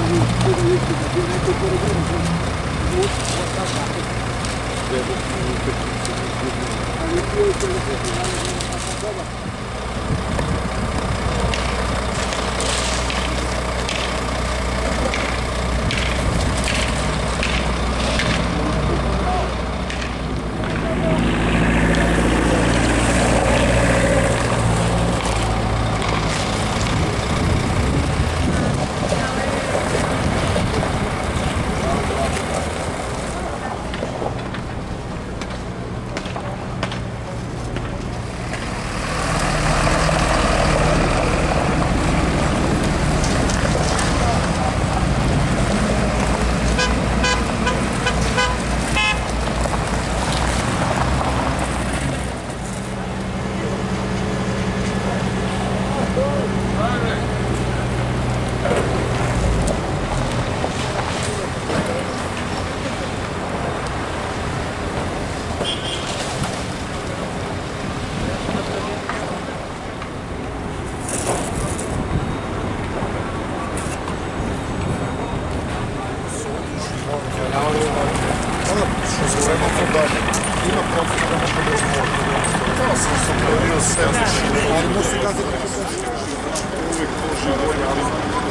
Ima profita da može bez motora. To sam prodio sve, ali musi gazati uvijek to živo, ali